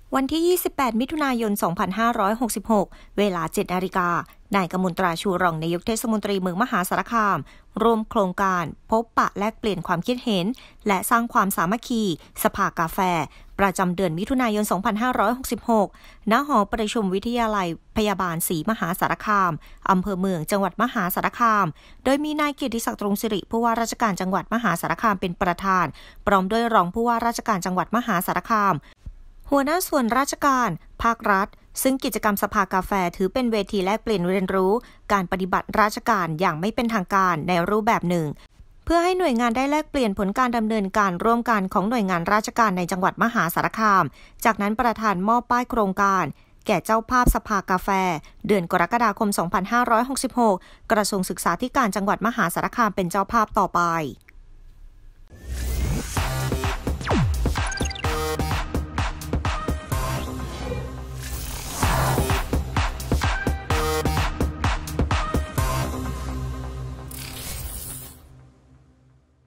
วันที่ 28 มิถุนายน 2566 เวลา 7 นาฬิกา นายกมลตราชูรองนายกเทศมนตรีเมืองมหาสารคามร่วมโครงการพบปะแลกเปลี่ยนความคิดเห็นและสร้างความสามัคคีสภากาแฟประจำเดือนมิถุนายน 2566 ณ หอประชุมวิทยาลัยพยาบาลศรีมหาสารคามอำเภอเมืองจังหวัดมหาสารคามโดยมีนายเกียรติศักดิ์ตรงสิริผู้ว่าราชการจังหวัดมหาสารคามเป็นประธานพร้อมด้วยรองผู้ว่าราชการจังหวัดมหาสารคามหัวหน้าส่วนราชการภาครัฐซึ่งกิจกรรมสภากาแฟถือเป็นเวทีแลกเปลี่ยนเรียนรู้การปฏิบัติราชการอย่างไม่เป็นทางการในรูปแบบหนึ่งเพื่อให้หน่วยงานได้แลกเปลี่ยนผลการดำเนินการร่วมกันของหน่วยงานราชการในจังหวัดมหาสารคามจากนั้นประธานมอบป้ายโครงการแก่เจ้าภาพสภากาแฟเดือนกรกฎาคม 2566 กระทรวงศึกษาธิการจังหวัดมหาสารคามเป็นเจ้าภาพต่อไป